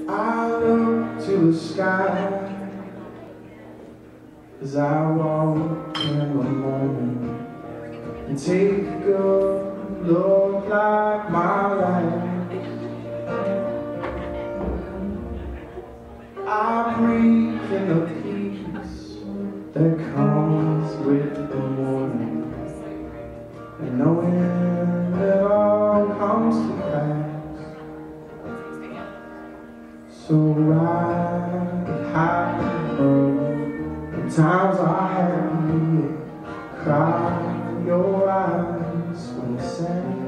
I look to the sky as I walk in the morning and take a good look like my life. I breathe in the peace that comes with the morning, and knowing that all comes to pass. So ride high and times are happy, cry your eyes when it's sad.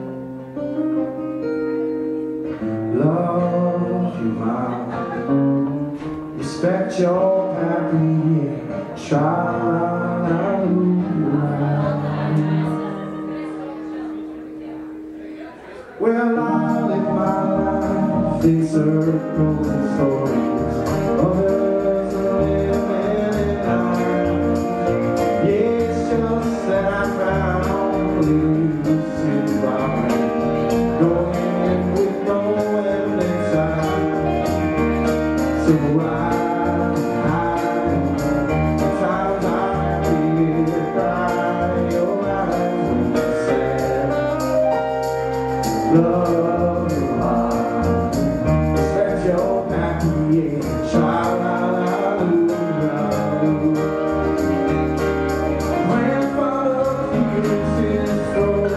Love you, mom, respect your happy, try well, I live my life in circles and stories. Others are living in life. Yeah, it's just that I found elusive vibe, going with no end in sight. So ride high, times I feel cry your eyes when you're sad. Love your heart, respect your happy, yeah, tra-la-la-loo-la-loo. Grandfather feels his soul,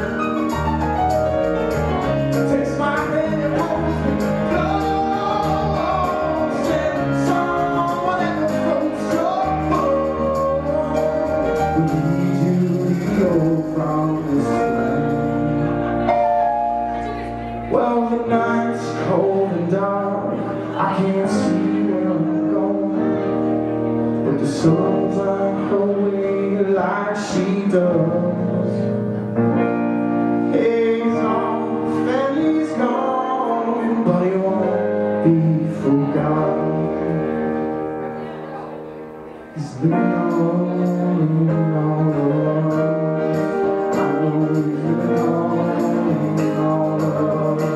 takes my hand and holds me close, and someone ever floats your boat will lead you to go from this land. Well, the night's cold and dark, I can't see where I'm going, but the sun's on her way like she does. He's off and he's gone, but he won't be forgotten. He's living all alone. I know he's living all alone.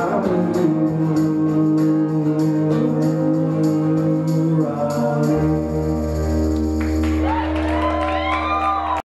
Yeah,